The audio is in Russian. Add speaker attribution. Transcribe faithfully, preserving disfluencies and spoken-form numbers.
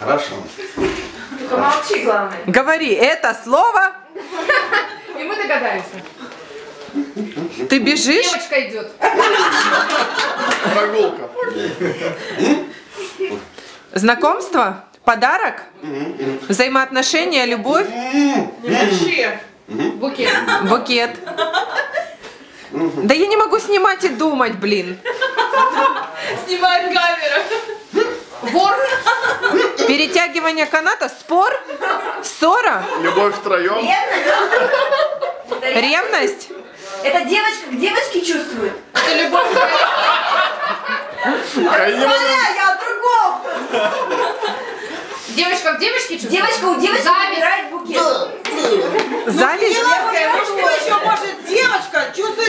Speaker 1: Хорошо.
Speaker 2: Только молчи, главное.
Speaker 3: Говори, это слово.
Speaker 2: И мы догадаемся.
Speaker 3: Ты бежишь?
Speaker 2: Девочка идет.
Speaker 1: Прогулка.
Speaker 3: Знакомство? Подарок? Взаимоотношения, любовь?
Speaker 2: Вообще. Букет.
Speaker 3: Букет. Да я не могу снимать и думать, блин.
Speaker 2: Снимает камера. Вор.
Speaker 3: Перетягивание каната? Спор? Ссора?
Speaker 1: Любовь втроем.
Speaker 3: Ревность?
Speaker 4: Это девочка к девочке чувствует.
Speaker 2: Это любовь.
Speaker 1: Я не могу.
Speaker 4: Я о другом.
Speaker 2: Девочка к девочке чувствует?
Speaker 4: Девочка у девочки
Speaker 2: Зависть.
Speaker 4: выбирает букет.
Speaker 3: Зависть?
Speaker 4: Ну что еще может девочка чувствовать?